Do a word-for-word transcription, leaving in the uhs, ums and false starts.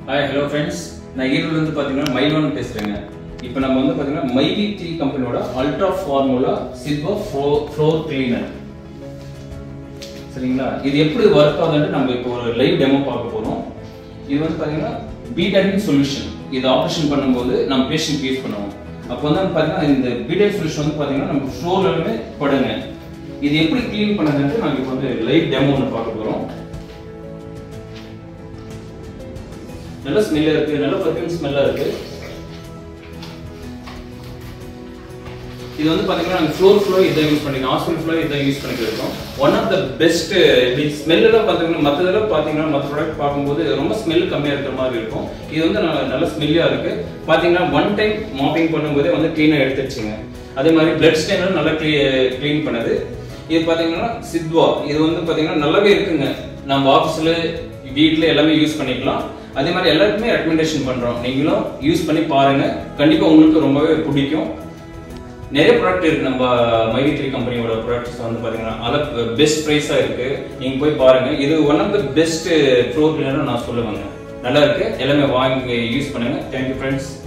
Hi, hello friends. நான் ஈரோட்ல இருந்து பாத்தீங்கன்னா மைலோன் பேசுறேங்க. இப்போ நம்ம வந்து பாத்தீங்கன்னா மைவி த்ரீ கம்பெனியோட ultra formula silver floor cleaner. சரிங்களா? இது எப்படி வர்க் ஆகுதுன்னு நம்ம இப்போ ஒரு லைவ் டெமோ பார்க்க போறோம். இது வந்து பாத்தீங்கன்னா பீடைன் சொல்யூஷன். இது ஆபரேஷன் பண்ணும்போது நம்ம பேஷண்ட் யூஸ் பண்ணுவோம். அப்போ வந்து பாத்தீங்கன்னா இந்த பீடைன் சொல்யூஷன் வந்து பாத்தீங்கன்னா நம்ம ஃப்ளோர்லமே படுங்க. இது எப்படி க்ளீன் பண்ணதுன்னு நாம இப்போ வந்து லைவ் டெமோ ஒன்னு பார்க்க போறோம். நல்ல ஸ்மெல்லா இருக்கு, நல்ல பர்ஃபியூம் ஸ்மெல்லா இருக்கு. இது வந்து பாத்தீங்கன்னா நாங்க ஃப்ளோர் ஃப்ளோ இத யூஸ் பண்ணிருக்கோம், ஹாஸ்பிடல் ஃப்ளோ இத யூஸ் பண்ணிருக்கோம். One of the best smell எல்லாம் பாத்தீங்கன்னா மத்ததெல்லாம் பாத்தீங்கன்னா மத்த ப்ராடக்ட் பாக்கும்போது ரொம்ப ஸ்மெல் கம்மியா இருக்கிற மாதிரி இருக்கும். இது வந்து நல்ல ஸ்மெல்லியா இருக்கு. பாத்தீங்கன்னா ஒன் டைம் மாப்பிங் பண்ணும்போதே வந்து க்ளீனா எடுத்துச்சுங்க. அதே மாதிரி பிளட் ஸ்டெயினும் நல்லா க்ளீன் பண்ணுது. இது பாத்தீங்கன்னா சித்வா இது வந்து பாத்தீங்கன்னா நல்லாவே இருக்குங்க. நம்ம ஆபீஸ்ல வீட்ல எல்லாமே யூஸ் பண்ணிக்கலாம். அதே மாதிரி எல்லாருக்குமே ரெக்கமெண்டேஷன் பண்றோம். நீங்களும் யூஸ் பண்ணி பாருங்க, கண்டிப்பா உங்களுக்கு ரொம்பவே பிடிக்கும். நிறைய ப்ராடக்ட் இருக்கு நம்ம மைவி த்ரீ கம்பெனியோட ப்ராடக்ட்ஸ் வந்து பாத்தீங்கன்னா அத பெஸ்ட் பிரைஸா இருக்கு. நீங்க போய் பாருங்க. இது one of the best floor cleaner நான் சொல்லுவேங்க. நல்லா இருக்கு. எல்லாமே வாங்கி யூஸ் பண்ணுங்க. Thank you friends.